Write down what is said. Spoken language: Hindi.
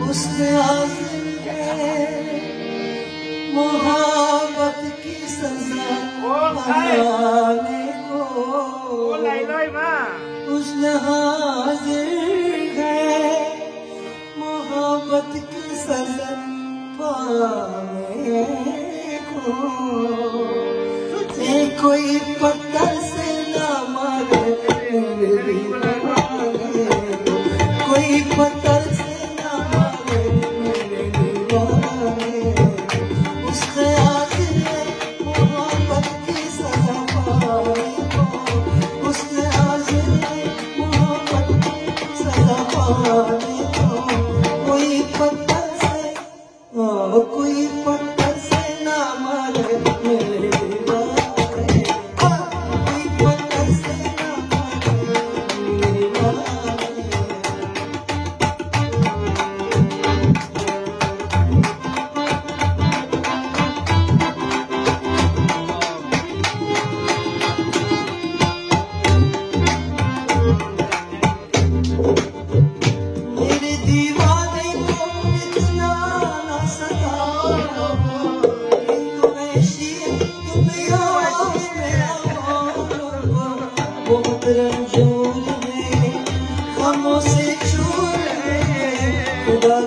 उसने हाजिर है मोहब्बत की सजा पाने को। उसने हाजिर है मोहब्बत की सजा पाने को। कोई पत्थर से ना मारे कोई पत्थर से ना मारे मेरे दीवाने। उससे हाजिर है मोहब्बत की सजा पाने को। उससे हाजिर है मोहब्बत की सजा पाने को। कोई पत्थर से ना मारे मेरे दीवाने। कोई पत्थर से ना मारे मेरे दीवाने। मेरे दीवाने को इतना न सताओ, बहुत रंजूर है, गमों से चूर है खुदा